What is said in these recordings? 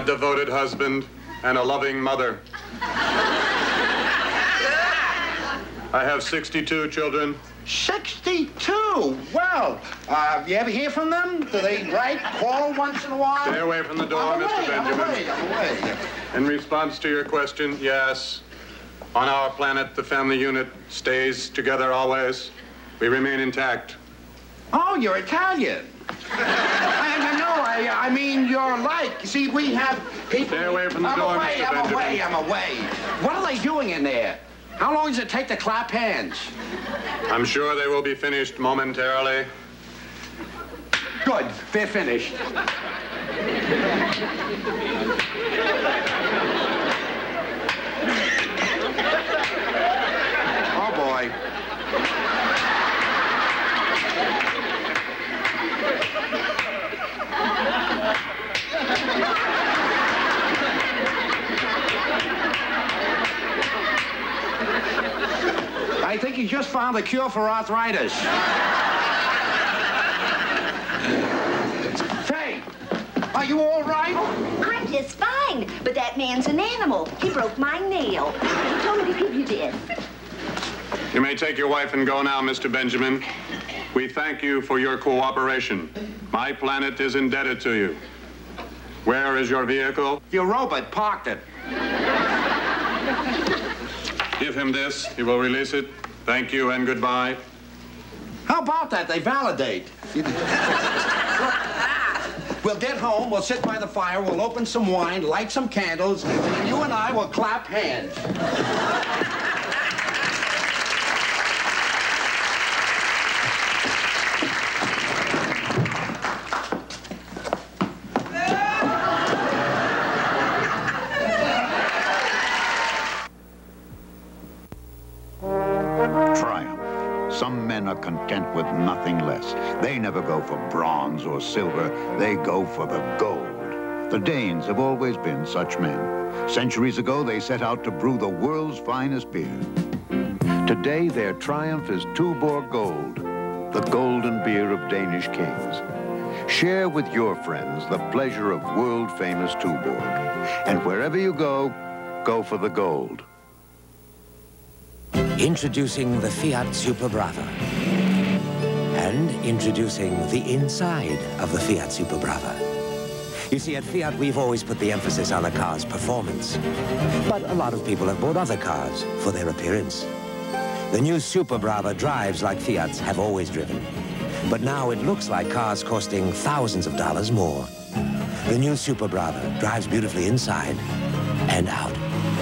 devoted husband, and a loving mother. I have 62 children. 62? Well, you ever hear from them? Do they write, call once in a while? Stay away from the door, Mr. Benjamin. I'm away. In response to your question, yes. On our planet, the family unit stays together always. We remain intact. Oh, you're Italian. I mean, you're like, see, we have people... Stay away from the door, Mr. Benjamin. I'm away. What are they doing in there? How long does it take to clap hands? I'm sure they will be finished momentarily. Good, they're finished. Oh, boy. I think he just found a cure for arthritis. Faye, are you all right? Oh, I'm just fine, but that man's an animal. He broke my nail. He told me to give you this. You may take your wife and go now, Mr. Benjamin. We thank you for your cooperation. My planet is indebted to you. Where is your vehicle? Your robot parked it. Give him this. He will release it. Thank you and goodbye. How about that? They validate. We'll get home, we'll sit by the fire, we'll open some wine, light some candles, and you and I will clap hands. Some men are content with nothing less. They never go for bronze or silver. They go for the gold. The Danes have always been such men. Centuries ago, they set out to brew the world's finest beer. Today, their triumph is Tuborg Gold, the golden beer of Danish kings. Share with your friends the pleasure of world-famous Tuborg. And wherever you go, go for the gold. Introducing the Fiat Super Brava. And introducing the inside of the Fiat Super Brava. You see, at Fiat, we've always put the emphasis on a car's performance. But a lot of people have bought other cars for their appearance. The new Super Brava drives like Fiats have always driven. But now it looks like cars costing thousands of dollars more. The new Super Brava drives beautifully inside and out.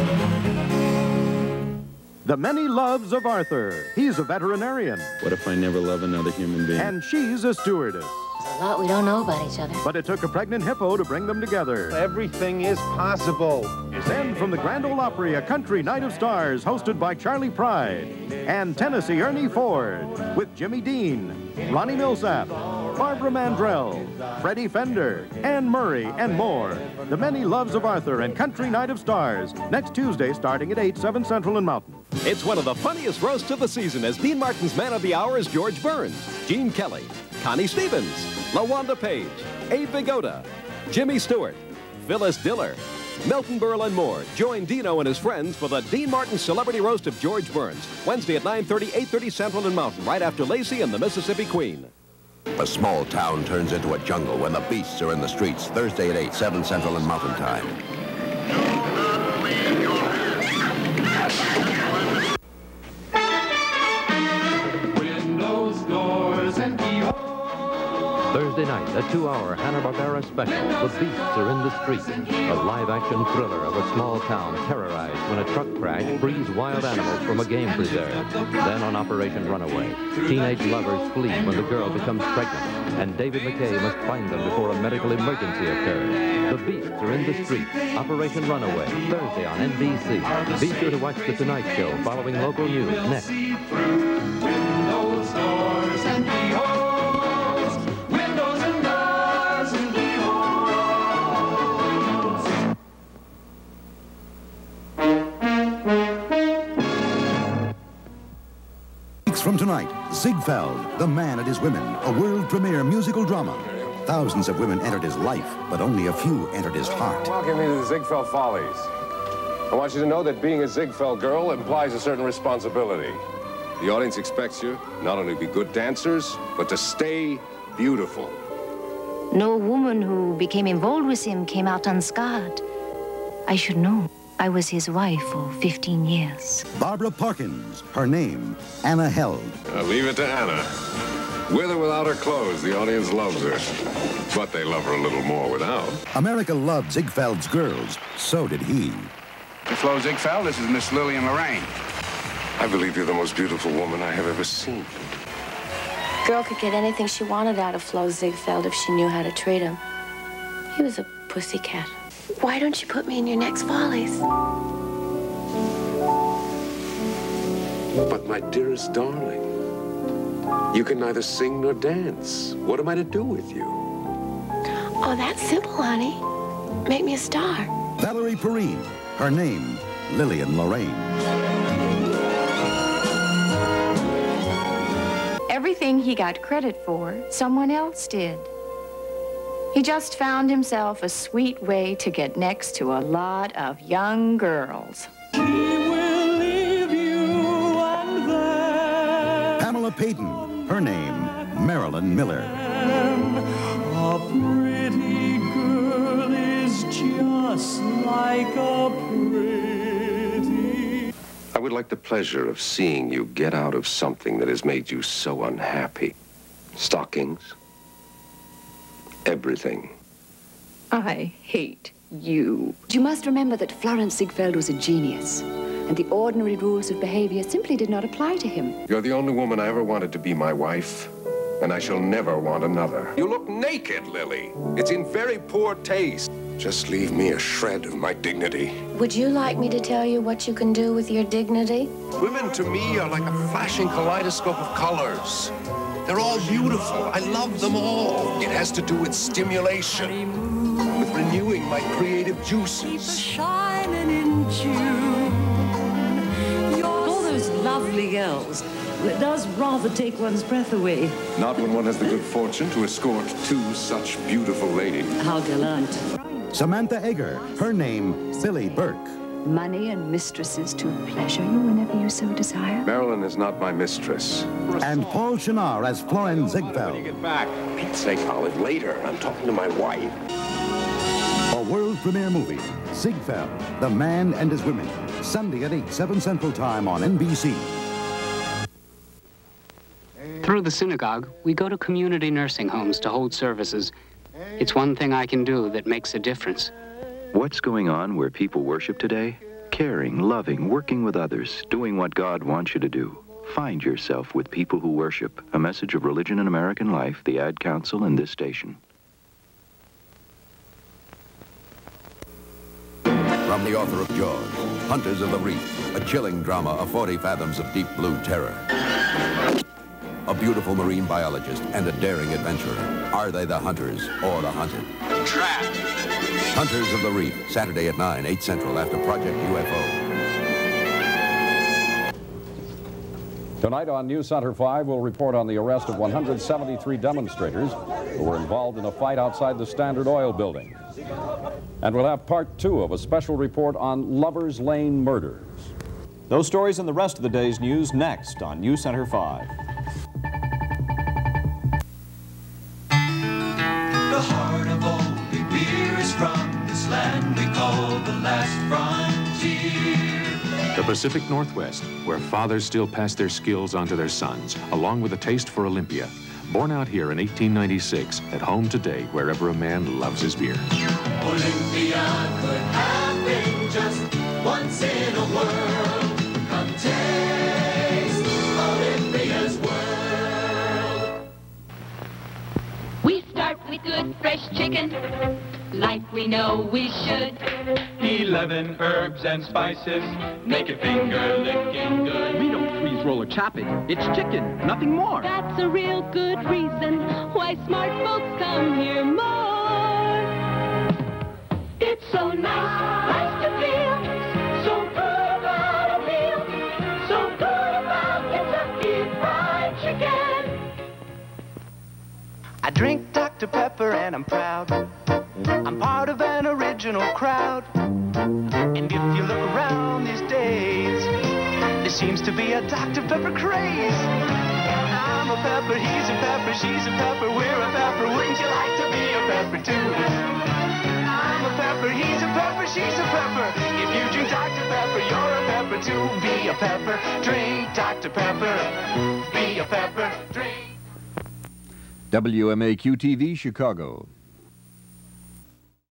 The Many Loves of Arthur. He's a veterinarian. What if I never love another human being? And she's a stewardess. There's a lot we don't know about each other. But it took a pregnant hippo to bring them together. Everything is possible. Then from the Grand Ole Opry, A Country Night of Stars, hosted by Charlie Pride. And Tennessee Ernie Ford, with Jimmy Dean, Ronnie Millsap, Barbara Mandrell, Freddie Fender, Anne Murray, and more. The Many Loves of Arthur and Country Night of Stars, next Tuesday starting at 8, 7 Central and Mountain. It's one of the funniest roasts of the season as Dean Martin's Man of the Hour is George Burns, Gene Kelly, Connie Stevens, LaWanda Page, Abe Vigoda, Jimmy Stewart, Phyllis Diller, Milton Berle, and more. Join Dino and his friends for the Dean Martin Celebrity Roast of George Burns, Wednesday at 9:30, 8:30 Central and Mountain, right after Lacy and the Mississippi Queen. A small town turns into a jungle when the beasts are in the streets, Thursday at 8, 7 Central and Mountain Time. Windows, doors, and keyholes. Thursday night, a 2-hour Hanna-Barbera special, The Beasts Are in the Street, a live-action thriller of a small town terrorized when a truck crash frees wild animals from a game preserve. Then on Operation Runaway, teenage lovers flee when the girl becomes pregnant, and David McKay must find them before a medical emergency occurs. The Beasts Are in the Street, Operation Runaway, Thursday on NBC. Be sure to watch The Tonight Show following local news next. Windows, doors, and keyholes. Windows and doors and keyholes. Weeks from tonight, Ziegfeld, The Man and His Women, a world premiere musical drama. Thousands of women entered his life, but only a few entered his heart. Welcome to the Ziegfeld Follies. I want you to know that being a Ziegfeld girl implies a certain responsibility. The audience expects you not only to be good dancers, but to stay beautiful. No woman who became involved with him came out unscarred. I should know. I was his wife for 15 years. Barbara Parkins, her name, Anna Held. Leave it to Anna. With or without her clothes, the audience loves her. But they love her a little more without. America loved Ziegfeld's girls. So did he. Flo Ziegfeld, this is Miss Lillian Lorraine. I believe you're the most beautiful woman I have ever seen. Girl could get anything she wanted out of Flo Ziegfeld if she knew how to treat him. He was a pussycat. Why don't you put me in your next Follies? But my dearest darling, you can neither sing nor dance. What am I to do with you? Oh, that's simple, honey. Make me a star. Valerie Perrine, her name, Lillian Lorraine. Everything he got credit for, someone else did. He just found himself a sweet way to get next to a lot of young girls. Pamela Payton, her name, Marilyn Miller. A pretty girl is just like a pretty... I would like the pleasure of seeing you get out of something that has made you so unhappy. Stockings. Everything. I hate you. You must remember that Florence Ziegfeld was a genius, and the ordinary rules of behavior simply did not apply to him. You're the only woman I ever wanted to be my wife, and I shall never want another. You look naked, Lily. It's in very poor taste. Just leave me a shred of my dignity. Would you like me to tell you what you can do with your dignity? Women to me are like a flashing kaleidoscope of colors. They're all beautiful. I love them all. It has to do with stimulation, with renewing my creative juices. Shining in June. All those lovely girls. It does rather take one's breath away. Not when one has the good fortune to escort two such beautiful ladies. How gallant. Samantha Egger, her name, Billy Burke. Money and mistresses to pleasure you whenever you so desire. Marilyn is not my mistress. And Paul Shinar as Florence Ziegfeld. When you get back, Pete's sake, Olive, later. I'm talking to my wife. A world premiere movie, Ziegfeld, The Man and His Women. Sunday at 8, 7 Central Time on NBC. Through the synagogue, we go to community nursing homes to hold services. It's one thing I can do that makes a difference. What's going on where people worship today? Caring, loving, working with others, doing what God wants you to do. Find yourself with people who worship. A message of Religion in American Life, the Ad Council, and this station. From the author of Jaws, Hunters of the Reef, a chilling drama of 40 fathoms of deep blue terror. A beautiful marine biologist and a daring adventurer. Are they the hunters or the hunted? Trapped. Hunters of the Reef, Saturday at 9, 8 Central after Project UFO. Tonight on News Center 5, we'll report on the arrest of 173 demonstrators who were involved in a fight outside the Standard Oil building. And we'll have part 2 of a special report on Lovers Lane murders. Those stories and the rest of the day's news next on News Center 5. The heart of oldie beer is from this land we call the last frontier. The Pacific Northwest, where fathers still pass their skills onto their sons, along with a taste for Olympia. Born out here in 1896, at home today wherever a man loves his beer. Olympia could happen just once in a world. Come taste Olympia's world. We start with good fresh chicken, like we know we should. 11 herbs and spices make it finger licking good. We don't freeze roll or chop it. It's chicken, nothing more. That's a real good reason why smart folks come here more. It's so nice to feel so good about a meal, so good about Kentucky Fried Chicken. I drink Dr. Dr. Pepper and I'm proud. I'm part of an original crowd. And if you look around these days, there seems to be a Dr. Pepper craze. I'm a pepper, he's a pepper, she's a pepper, we're a pepper. Wouldn't you like to be a pepper too? I'm a pepper, he's a pepper, she's a pepper. If you drink Dr. Pepper, you're a pepper too. Be a pepper, drink Dr. Pepper. Be a pepper, drink. WMAQ-TV, Chicago.